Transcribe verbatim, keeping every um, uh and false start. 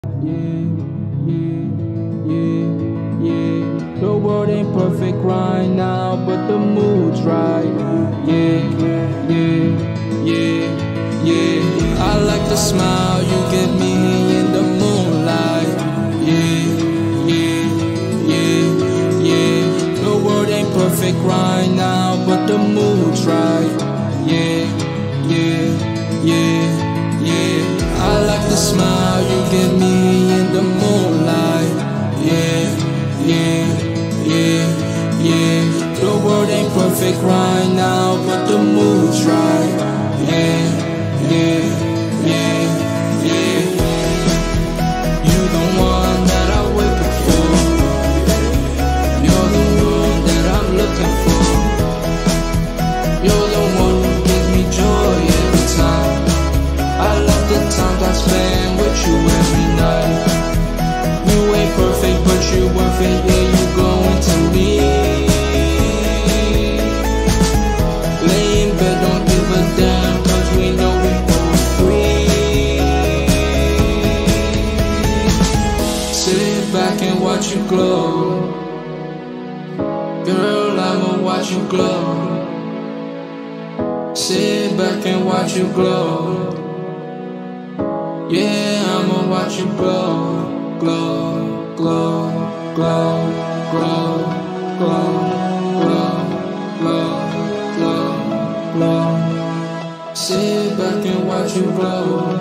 Yeah, yeah, yeah, yeah. The world ain't perfect right now, but the mood's right. Yeah, yeah, yeah, yeah. I like the smile you give me in the moonlight. Yeah, yeah, yeah, yeah. The world ain't perfect right now, but the mood's right. Yeah, yeah, yeah, yeah. I like the smile you give me in the moonlight. Yeah, yeah, yeah, yeah. The world ain't perfect right now, but the mood's right. Yeah, yeah, yeah, yeah. You the one that I wake up for. You're the one that I'm looking for. You're the one who gives me joy every time. I love the times I spend with you every night. You ain't perfect, but you worth it. Yeah, you going to me. Lay in bed, don't give a damn, cause we know we both free. Sit back and watch you glow. Girl, I'ma watch you glow. Sit back and watch you glow. Yeah, I'ma watch you glow, glow, glow, glow, glow, glow, glow, glow, glow, glow. Sit back and watch you glow.